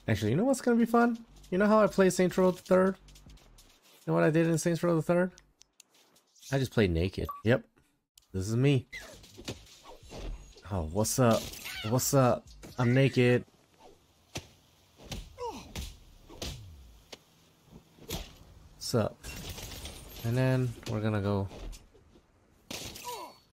Actually, you know what's gonna be fun? You know how I play Saints Row the Third? You know what I did in Saints Row the Third? I just played naked. Yep. This is me. Oh, what's up? What's up? I'm naked. What's up? And then we're gonna go